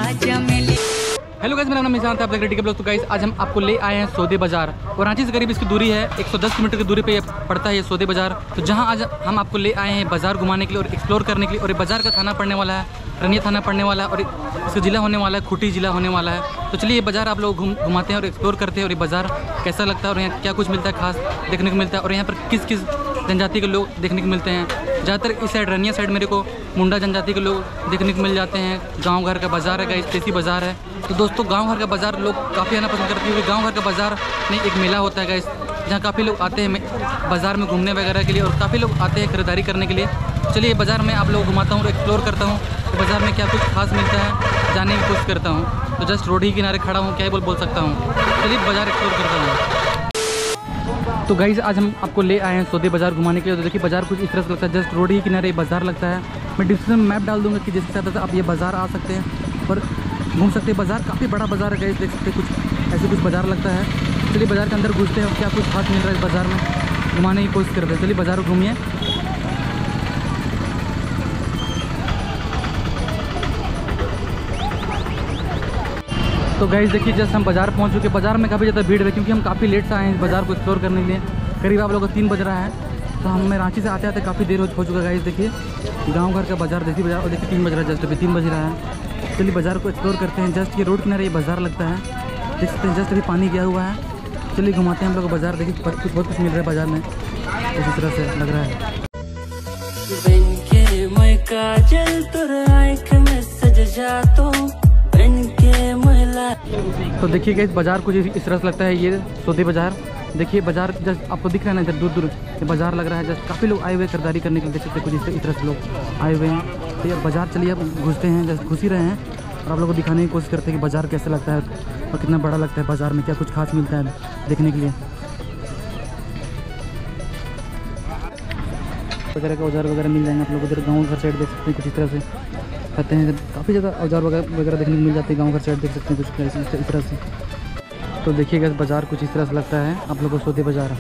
Hello guys, मेरा नाम निशांत है, आप देख रहे हैं ब्लॉग। तो गाइस आज हम आपको ले आए हैं सौदे बाजार, और रांची से करीब इसकी दूरी है 110 किलोमीटर की दूरी पे ये पड़ता है ये सौदे बाजार। तो जहां आज हम आपको ले आए हैं बाजार घुमाने के लिए और एक्सप्लोर करने के लिए। और ये बाजार का थाना पड़ने वाला है रनिया थाना पड़ने वाला है, और इसका ज़िला होने वाला है खूंटी ज़िला होने वाला है। तो चलिए ये बाज़ार आप लोग घुमाते हैं और एक्सप्लोर करते हैं, और ये बाज़ार कैसा लगता है और यहाँ क्या कुछ मिलता है खास देखने को मिलता है, और यहाँ पर किस किस जनजाति के लोग देखने को मिलते हैं। ज़्यादातर इस साइड रनिया साइड मेरे को मुंडा जनजाति के लोग देखने को मिल जाते हैं। गांव घर का बाज़ार है गाइस, देसी बाज़ार है। तो दोस्तों गांव घर का बाज़ार लोग काफ़ी आना पसंद करते हैं, क्योंकि गांव घर का बाज़ार में एक मेला होता है गाइस, जहाँ काफ़ी लोग आते हैं बाज़ार में घूमने वगैरह के लिए, और काफ़ी लोग आते हैं खरीदारी करने के लिए। चलिए बाज़ार में आप लोग घुमाता हूँ और एक्सप्लोर करता हूँ तो बाज़ार में क्या कुछ खास मिलता है जानने की कोशिश करता हूँ। तो जस्ट रोड ही किनारे खड़ा हूँ, क्या ही बोल सकता हूँ। चलिए बाज़ार एक्सप्लोर करता हूँ। तो गाइस आज हम आपको ले आए हैं सौदे बाज़ार घुमाने के लिए। तो देखिए बाज़ार कुछ इस तरह से लगता है, जस्ट रोड ही किनारे बाज़ार लगता है। मैं डिस्क्रिप्शन में मैप डाल दूँगा कि जिसके साथ आप ये बाज़ार आ सकते हैं और घूम सकते हैं। बाज़ार काफ़ी बड़ा बाज़ार है गाइस, देख सकते हैं कुछ ऐसे कुछ बाज़ार लगता है। चलिए बाज़ार के अंदर घुसते हैं और क्या कुछ खास मिल रहा है इस बाज़ार में घुमाने की कोशिश करते हैं। चलिए बाज़ार घूमिए। तो गाइस देखिए जस्ट हम बाज़ार पहुंच चुके। बाज़ार में काफ़ी ज़्यादा भीड़ है, क्योंकि हम काफ़ी लेट से आए हैं इस बाज़ार को एक्सप्लोर करने के लिए। करीब आप लोगों को 3 बज रहा है, तो हमें रांची से आते आते काफ़ी देर हो चुका गाइस। देखिए गांव घर का बाज़ार, देसी बाज़ार, और देखिए 3 बज रहा है, जस्ट अभी 3 बज रहा है। चलिए बाज़ार को एक्सप्लोर करते हैं। जस्ट ये रोड किनारे ये बाज़ार लगता है, देख सकते हैं। जस्ट अभी पानी गया हुआ है। चलिए घुमाते हैं हम लोग बाज़ार। देखिए बहुत कुछ मिल रहा है बाज़ार में, इसी तरह से लग रहा है। तो देखिए गाइस बाज़ार कुछ इस तरह से लगता है, ये सौदे बाज़ार। देखिए बाज़ार जस्ट आपको दिख रहा है ना, इधर दूर दूर ये बाज़ार लग रहा है। जस्ट काफ़ी लोग आए हुए खरीदारी करने के लिए, देख सकते हैं कुछ इस तरह से लोग आए हुए हैं। तो ये बाज़ार चलिए अब घुसते हैं, जस्ट घुस ही रहे हैं और आप लोगों को दिखाने की कोशिश करते हैं कि बाज़ार कैसा लगता है और कितना बड़ा लगता है। बाज़ार में क्या कुछ खास मिलता है देखने के लिए। वगैरह का औजार वगैरह मिल जाएंगे आप लोग। उधर गाँव घर साइड देख सकते हैं कुछ इस तरह से कहते हैं, काफ़ी ज़्यादा औजार वगैरह देखने को मिल जाते हैं गाँव घर साइड, देख सकते हैं कुछ इस तरह से। तो देखिएगा बाज़ार कुछ इस तरह से लगता है आप लोगों को सौदे बाज़ार।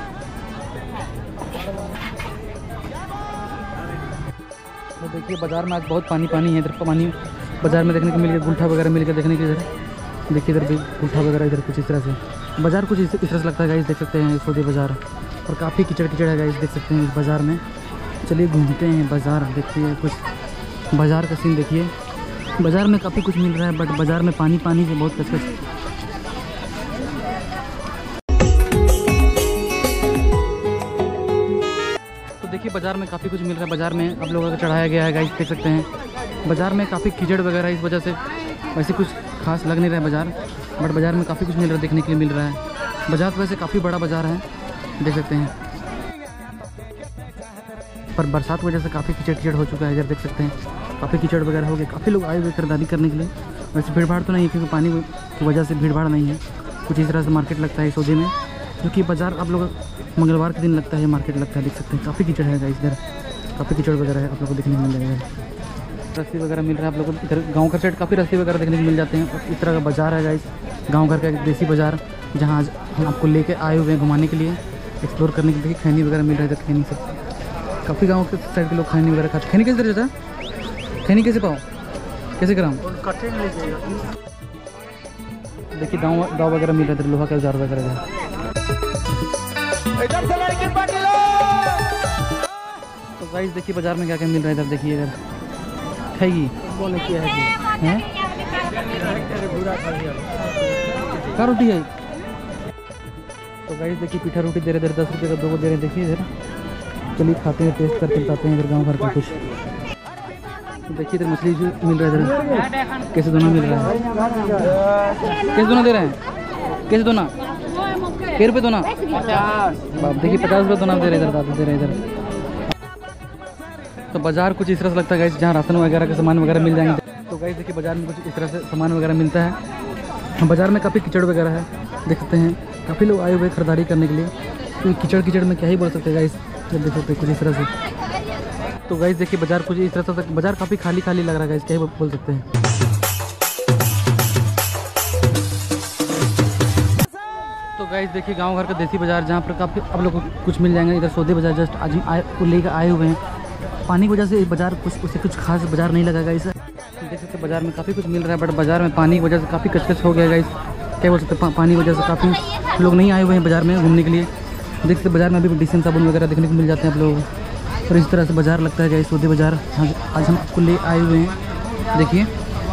तो देखिए बाज़ार में आज बहुत पानी है। इधर पानी बाज़ार में देखने को मिल गया, गुलठा वगैरह मिल गया देखने के। इधर देखिए इधर भी गुलठा वगैरह, इधर कुछ इस तरह से बाज़ार कुछ इस तरह से लगता है गाइस, देख सकते हैं सौदे बाज़ार। और काफ़ी कीचड़ है गाइस, देख सकते हैं इस बाज़ार में। चलिए घूमते हैं बाज़ार, देखिए कुछ बाज़ार का सीन देखिए। बाज़ार में काफ़ी कुछ मिल रहा है, बट बाज़ार में पानी से बहुत कचकच। तो देखिए बाज़ार में काफ़ी कुछ मिल रहा है। बाज़ार में आप लोगों को चढ़ाया गया है गाइस, देख सकते हैं। बाज़ार में काफ़ी कीचड़ वगैरह, इस वजह से वैसे कुछ खास लग नहीं रहा है बाज़ार, बट बाज़ार में काफ़ी कुछ मिल रहा है, देखने के लिए मिल रहा है। बाज़ार तो वैसे काफ़ी बड़ा बाज़ार है, देख सकते हैं। पर बरसात की वजह से काफ़ी कीचड़ हो चुका है, इधर देख सकते हैं काफ़ी कीचड़ वगैरह हो गया। काफ़ी लोग आए हुए खरीदारी करने के लिए। वैसे भीड़ भाड़ तो नहीं है, क्योंकि पानी की वजह से भीड़ भाड़ नहीं है। कुछ इस तरह से मार्केट लगता है सौदे में, क्योंकि बाज़ार आप लोग मंगलवार के दिन लगता है, मार्केट लगता है, देख सकते हैं। काफ़ी कीचड़ है गाइस, इधर काफ़ी कीचड़ वगैरह है, आप लोग को देखने को मिल जाएगा। रस्सी वगैरह मिल रहा है आप लोग को। इधर गाँव घर साइड काफ़ी रस्सी वगैरह देखने को मिल जाते हैं। और इस तरह का बाज़ार है गाइस, गाँव घर का एक देसी बाज़ार, जहाँ आज हम आपको लेके आए हुए हैं घुमाने के लिए, एक्सप्लोर करने के लिए। खैनी वगैरह मिल रहा है इधर, खैनी से काफ़ी गाँव के साइड के लोग खैनी वगैरह खाते। खैनी कैसे दर जाता है? खैनी कैसे पाओ, कैसे ग्राम? देखिए दाव वगैरह मिल रहा है इधर, लोहा का औजार वगैरह है। तो गाइस देखिए बाज़ार में क्या क्या मिल रहा है इधर, देखिए इधर खाएगी हैं क्या रोटी है। तो गाइस देखिए पीठा रोटी दे रहे इधर, 10 रुपये का 2 दे रहे हैं। देखिए इधर चलिए खाते हैं, टेस्ट करके बताते हैं इधर गाँव घर का कुछ। तो देखिए इधर मछली मिल रहा है, इधर कैसे दोना मिल रहा है, कैसे दोना दे रहे हैं, कैसे दोना, कै रुपये दोना? देखिए 50 रुपये दोना दे रहे इधर, दादा दे रहे इधर। तो बाज़ार कुछ इस तरह से लगता है गाइस, जहाँ राशन वगैरह के सामान वगैरह मिल जाएंगे। तो गाइस देखिए बाज़ार में कुछ इस तरह से सामान वगैरह मिलता है। बाज़ार में काफ़ी कीचड़ वगैरह है, देख सकते हैं। काफ़ी लोग आए हुए खरीदारी करने के लिए, क्योंकि कीचड़ में क्या ही बोल सकते हैं गाइस, देख सकते हैं कुछ इस तरह से। तो गाइस देखिए बाज़ार कुछ इस तरह से, बाज़ार काफ़ी खाली लग रहा है गाइस, क्या ही बोल सकते हैं। तो गाइस देखिए गांव घर का देसी बाज़ार, जहाँ पर काफ़ी आप लोग को कुछ मिल जाएंगे। इधर सौदे बाज़ार जस्ट आज हम लेकर आए हुए हैं। पानी की वजह से बाज़ार कुछ खास बाज़ार नहीं लगा गाइस। देख सकते हैं बाज़ार में काफ़ी कुछ मिल रहा है, बट बाज़ार में पानी की वजह से काफ़ी कचकच हो गया गाइस। क्या बोल सकते हैं, पानी की वजह से काफ़ी लोग नहीं आए हुए हैं बाज़ार में घूमने के लिए। देख सकते बाज़ार में अभी डिसेंट साबुन वगैरह देखने को मिल जाते हैं आप लोगों को। और इस तरह से बाज़ार लगता है गाइस, सौदे बाज़ार आज हम आपको ले आए हुए हैं। देखिए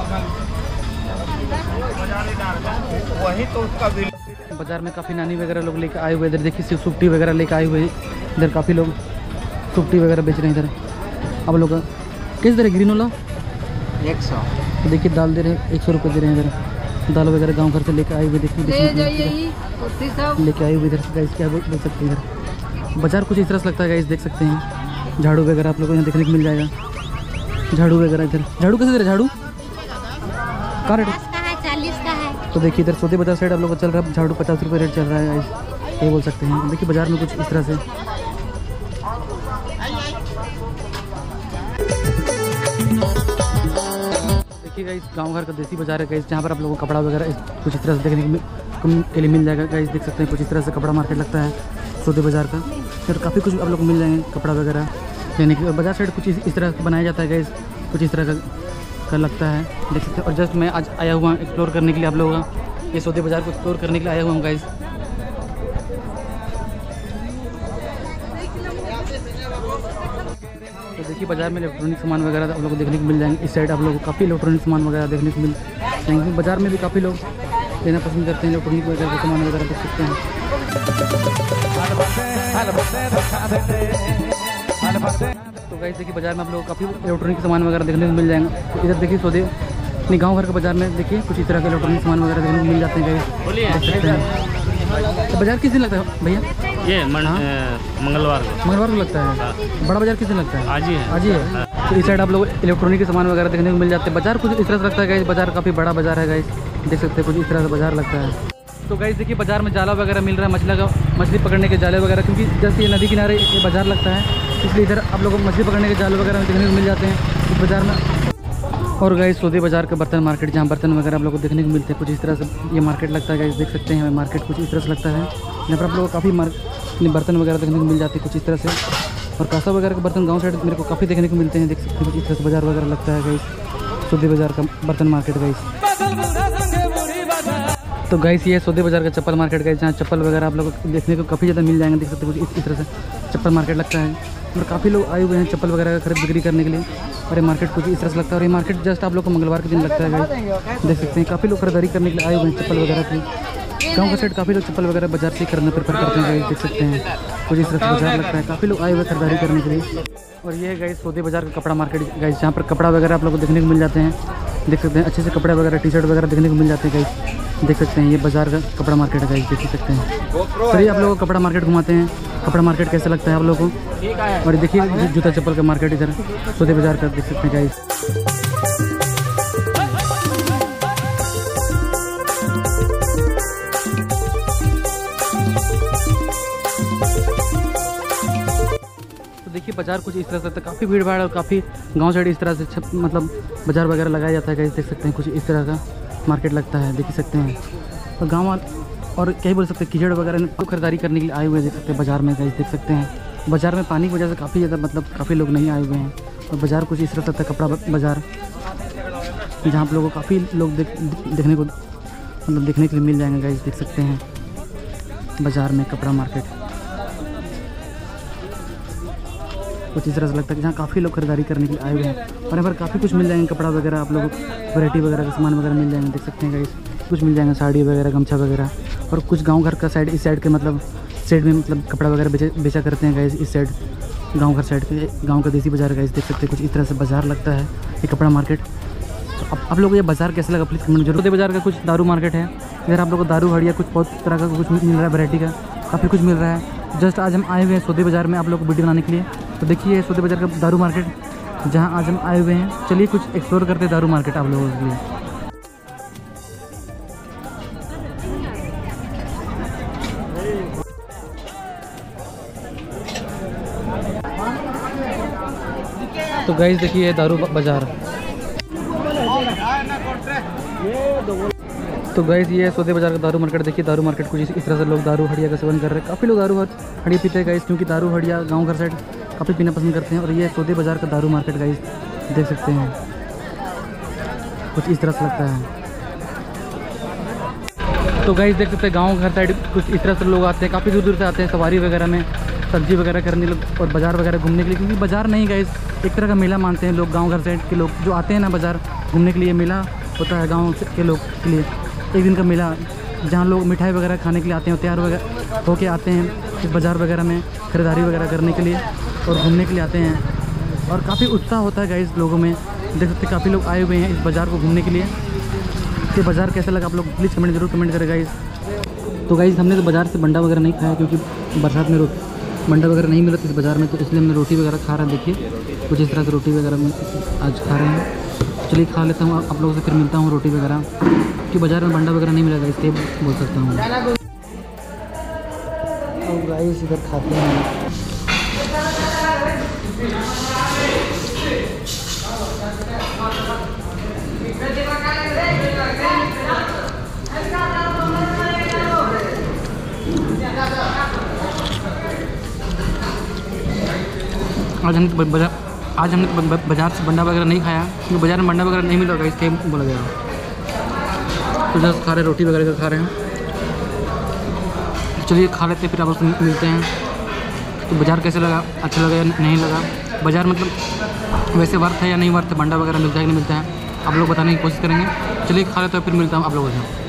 वही तो उसका बाज़ार में काफ़ी नानी वगैरह लोग लेकर आए हुए। इधर देखिए सुपटी वगैरह लेकर आए हुए। इधर काफ़ी लोग सुपटी वगैरह बेच रहे हैं। इधर अब लोग किस तरह ग्रीन वाला 100 तो देखिए दाल दे रहे हैं, 100 रुपये दे रहे हैं। इधर दाल वगैरह गांव घर से लेकर आए हुए। देखिए लेके आए हुए इधर से गाइस। क्या बोल सकते हैं, इधर बाज़ार कुछ इस तरह से लगता है गाइस। देख सकते हैं झाड़ू वगैरह आप लोगों को यहाँ देखने को मिल जाएगा। झाड़ू वगैरह इधर झाड़ू कैसे दे रहे, झाड़ू कहाँ रेट 40 का है। तो देखिए इधर सौदे बाज़ार साइड आप लोग को चल रहा है झाड़ू 50 रुपये रेट चल रहा है गाइस। ये बोल सकते हैं। देखिए बाज़ार में कुछ इस तरह से देखिए गाइस गांव घर का देसी बाज़ार है गाइस, जहाँ पर आप लोगों को कपड़ा वगैरह कुछ इस तरह से देखने के लिए मिल जाएगा गाइस। देख सकते हैं कुछ इस तरह से कपड़ा मार्केट लगता है सौदे बाज़ार का। फिर काफ़ी कुछ आप लोग को मिल जाएंगे कपड़ा वगैरह लेने के। बाज़ार साइड कुछ इस तरह से बनाया जाता है गाइस, कुछ इस तरह का लगता है। देख सकते हैं। और जस्ट मैं आज आया हुआ एक्सप्लोर करने के लिए आप लोगों का ये सौदे बाज़ार को एक्सप्लोर करने के लिए आया हुआ हूँ गाइस। तो देखिए बाज़ार में इलेक्ट्रॉनिक सामान वगैरह आप लोग को देखने को मिल जाएंगे। इस साइड आप लोगों को काफ़ी इलेक्ट्रॉनिक सामान वगैरह देखने को मिल जाएंगे। बाज़ार में भी काफ़ी लोग लेना पसंद करते हैं इलेक्ट्रॉनिक वगैरह के सामान वगैरह देख सकते हैं। तो गाइस देखिए बाज़ार में आप लोग काफ़ी इलेक्ट्रॉनिक सामान वगैरह देखने को मिल जाएंगे। तो इधर देखिए सौदे अपने गाँव घर के बाज़ार में देखिए कुछ इस तरह के इलेक्ट्रॉनिक सामान वगैरह देखने को मिल जाते हैं गाइस, देख सकते हैं। तो बाज़ार किस दिन लगता है भैया? ये मंगलवार को लगता है। बड़ा बाज़ार किस दिन लगता है? आज ही है। आज ही है। तो इस साइड आप लोग इलेक्ट्रॉनिक के सामान वगैरह देखने को मिल जाते हैं। बाज़ार कुछ इस तरह से लगता है गाइस। बाज़ार काफ़ी बड़ा बाज़ार है गाइस, देख सकते हैं कुछ इस तरह से बाज़ार लगता है। तो गाइस देखिए बाज़ार में जाला वगैरह मिल रहा है, मछली पकड़ने के जाले वगैरह, क्योंकि जैसे ये नदी किनारे ये बाज़ार लगता है, इसलिए इधर आप लोगों को मछली पकड़ने के जाले वगैरह देखने को मिल जाते हैं इस बाज़ार में। और गाइस सौदे बाज़ार का बर्तन मार्केट, जहाँ बर्तन वगैरह आप लोगों को देखने को मिलते हैं, कुछ इस तरह से ये मार्केट लगता है गाइस। देख सकते हैं मार्केट कुछ इस तरह से लगता है। यहाँ पर आप लोगों को काफ़ी बर्तन वगैरह देखने को मिल जाते हैं कुछ इस तरह से। और कासा वगैरह के बर्तन गाँव साइड मेरे को काफ़ी देखने को मिलते हैं। देख सकते हैं कुछ इस तरह से बाज़ार वगैरह लगता है गाइस, सौदे बाज़ार का बर्तन मार्केट गाइस। तो गाइस ये सौदे बाज़ार का चप्पल मार्केट गाइस, जहाँ चप्पल वगैरह आप लोगों को देखने को काफ़ी ज़्यादा मिल जाएंगे। देख सकते हैं कुछ इस तरह से चप्पल मार्केट लगता है। और काफ़ी लोग आए हुए हैं चप्पल वगैरह का खरीद बिक्री करने के लिए। और ये मार्केट कुछ इस तरह से लगता है। और ये मार्केट जस्ट आप लोग को मंगलवार के दिन लगता है गाइस, देख सकते हैं। काफ़ी लोग खरीदारी करने के लिए आए हुए हैं चप्पल वगैरह की। गाँव का साइड काफ़ी लोग चप्पल वगैरह बाजार से खरीदना प्रेफर करते हैं गाइस, देख सकते हैं कुछ इस तरह से बाजार लगता है। काफ़ी लोग आए हुए खरीदारी करने के लिए। और ये है गाइस सौदे बाज़ार का कपड़ा मार्केट गाइस, जहाँ पर कपड़ा वगैरह आप लोग को देखने को मिल जाते हैं। देख सकते हैं अच्छे से कपड़े वगैरह टी शर्ट वगैरह देखने को मिल जाते हैं गाइस, देख सकते हैं। ये बाज़ार का कपड़ा मार्केट है गाइस, देख सकते हैं। चलिए आप लोगों को कपड़ा मार्केट घुमाते हैं, कपड़ा मार्केट कैसा लगता है आप लोगों को। और देखिए जूता चप्पल का मार्केट इधर सौदे बाज़ार का देख सकते हैं गाइस। तो देखिए बाज़ार कुछ इस तरह से काफ़ी भीड़ भाड़ और काफ़ी गांव साइड इस तरह से मतलब बाज़ार वगैरह लगाया जाता है गाइस, देख सकते हैं कुछ इस तरह का मार्केट लगता है, देख सकते हैं। और गाँव और क्या ही बोल सकते हैं, कीचड़ वगैरह खरीदारी करने के लिए आए हुए देख सकते हैं बाज़ार में गाइस, देख सकते हैं। बाज़ार में पानी की वजह से काफ़ी ज़्यादा मतलब काफ़ी लोग नहीं आए हुए हैं। और बाज़ार कुछ इस तरह से कपड़ा बाज़ार, जहाँ आप लोगों को काफ़ी लोग देखने को मतलब देखने के लिए मिल जाएंगे गाइस, देख सकते हैं बाज़ार में कपड़ा मार्केट कुछ इस तरह से लगता है, जहाँ काफ़ी लोग खरीदारी करने के लिए आए हुए हैं। और यहाँ पर काफ़ी कुछ मिल जाएंगे कपड़ा वगैरह, आप लोगों को वैरायटी वगैरह का सामान वगैरह मिल जाएंगे, देख सकते हैं गाइस। कुछ मिल जाएंगे साड़ी वगैरह, गमछा वगैरह। और कुछ गांव घर का साइड, इस साइड के मतलब साइड में मतलब कपड़ा वगैरह बेचा करते हैं गाइस, इस साइड गांव घर साइड के गांव का देसी बाज़ार गाइस, देख सकते हैं कुछ इस तरह से बाज़ार लगता है ये कपड़ा मार्केट। तो आप लोगों को ये बाज़ार कैसा लगा प्लीज़ कमेंट जरूर। बाज़ार का कुछ दारू मार्केट है, इधर आप लोगों को दारू हड़िया कुछ बहुत तरह का कुछ मिल रहा है, वैरायटी का काफ़ी कुछ मिल रहा है। जस्ट आज हम आए हुए हैं सौदे बाज़ार में आप लोगों को वीडियो बनाने के लिए। तो देखिए सौदे बाज़ार का दारू मार्केट, जहाँ आज हम आए हुए हैं। चलिए कुछ एक्सप्लोर करते हैं दारू मार्केट आप लोगों के लिए। तो गाइस देखिए दारू बाज़ार। तो गाइस ये सौदे बाज़ार का दारू मार्केट देखिए, दारू मार्केट कुछ इस तरह से लोग दारू हड़िया का सेवन कर रहे हैं। काफ़ी लोग दारू हड़िया पीते हैं गाइस, क्योंकि दारू हड़िया गांव घर साइड काफ़ी पीना पसंद करते हैं। और ये सौदे बाज़ार का दारू मार्केट गाइस, देख सकते हैं कुछ इस तरह से लगता है। तो गाइस देख सकते हैं गाँव घर साइड कुछ इस तरह से लोग आते हैं, काफ़ी दूर दूर से आते हैं सवारी वगैरह में, सब्जी वगैरह करने लोग और बाज़ार वगैरह घूमने के लिए। क्योंकि बाज़ार नहीं गाइस, एक तरह का मेला मानते हैं लोग। गांव घर साइड के लोग जो आते हैं ना बाज़ार घूमने के लिए, मेला होता है गांव के लोग के लिए, एक दिन का मेला, जहां लोग मिठाई वगैरह खाने के लिए आते हैं, तैयार वगैरह होके आते हैं इस बाज़ार वगैरह में खरीदारी वगैरह करने के लिए और घूमने के लिए आते हैं। और काफ़ी उत्साह होता है गाइस लोगों में। देख सकते हैं काफ़ी लोग आए हुए हैं इस बाज़ार को घूमने के लिए। ये बाज़ार कैसा लगा आप लोग प्लीज़ कमेंट जरूर कमेंट करें गाइस। तो गाइस हमने तो बाज़ार से बंडा वगैरह नहीं खाया क्योंकि बरसात में बंडा वगैरह नहीं मिला इस बाज़ार में, तो इसलिए हमने रोटी वगैरह खा रहे हैं। देखिए कुछ इस तरह से रोटी वगैरह में आज खा रहे हैं। चलिए खा लेता हूँ, आप लोगों से फिर मिलता हूँ रोटी वगैरह, क्योंकि बाज़ार में बंडा वगैरह नहीं मिला गाइस, इसलिए बोल सकता हूँ। तो गाइस इधर खाते हैं। आज हमने बाज़ार से बंडा वगैरह नहीं खाया क्योंकि बाज़ार में बंडा वगैरह नहीं मिला गाइस, इसलिए बोला गया। तो जस्ट खा रहे रोटी वगैरह खा रहे हैं। चलिए खा लेते हैं फिर आप लोग मिलते हैं। तो बाज़ार कैसे लगा, अच्छा लगा या नहीं लगा, बाज़ार मतलब वैसे वर्थ है या नहीं वर्थ है, बंडा वगैरह मिलता है कि नहीं मिलता है, आप लोग बताने की कोशिश करेंगे। चलिए खा लेते हैं फिर मिलता हूँ आप लोगों से।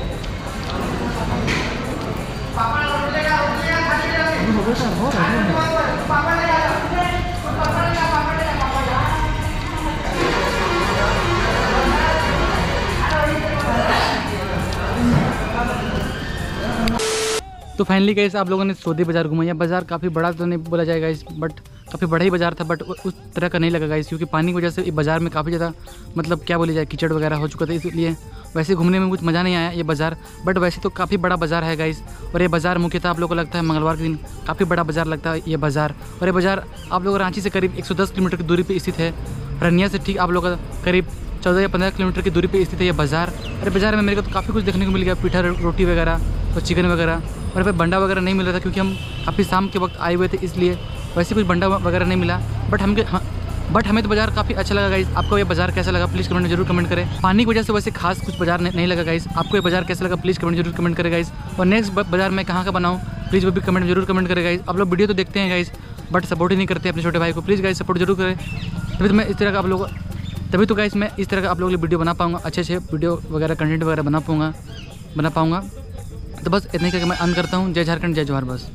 तो फाइनली गाइस आप लोगों ने सौदे बाज़ार घुमाया। बाज़ार काफ़ी बड़ा तो नहीं बोला जाएगा इस, बट काफ़ी बड़ा ही बाज़ार था, बट उस तरह का नहीं लगा गाइस क्योंकि पानी की वजह से बाज़ार में काफ़ी ज़्यादा मतलब क्या बोली जाए कीचड़ वगैरह हो चुका था, इसलिए वैसे घूमने में कुछ मज़ा नहीं आया ये बाज़ार। बट वैसे तो काफ़ी बड़ा बाज़ार है गाइस, और ये बाज़ार मुख्यतः आप लोगों को लगता है मंगलवार के दिन काफ़ी बड़ा बाज़ार लगता है ये बाज़ार। और ये बाज़ार आप लोग रांची से करीब 110 किलोमीटर की दूरी पर स्थित है। रनिया से ठीक आप लोग का करीब 14 या 15 किलोमीटर की दूरी पे स्थित है ये बाज़ार। अरे बाज़ार में मेरे को तो काफ़ी कुछ देखने को मिल गया, पीठा रोटी वगैरह और चिकन वगैरह। और फिर बंडा वगैरह नहीं मिल रहा था क्योंकि हम काफ़ी शाम के वक्त आए हुए थे, इसलिए वैसे कुछ बंडा वगैरह नहीं मिला। बट हमें तो बाज़ार काफ़ी अच्छा लगा गाइस। आपको ये बाज़ार कैसा लगा प्लीज़ कमेंट जरूर कमेंट करें। पानी की वजह से वैसे खास कुछ बाज़ार नहीं लगा गाइस। आपको ये बाज़ार कैसा लगा प्लीज़ कमेंट जरूर कमेंट करें गाइस। और नेक्स्ट बाज़ार मैं कहाँ का बनाऊँ प्लीज़ वो भी कमेंट जरूर कमेंट करें गाइस। आप लोग वीडियो तो देखते हैं गाइस, बट सपोर्ट ही नहीं करते अपने छोटे भाई को। प्लीज़ गाइस सपोर्ट जरूर करें, तभी तो मैं इस तरह का आप लोग मैं इस तरह का आप लोगों के लिए वीडियो बना पाऊँगा, अच्छे वीडियो वगैरह कंटेंट वगैरह बना पाऊँगा। तो बस इतने करके मैं अंत करता हूँ। जय झारखंड जय जवाहर बस।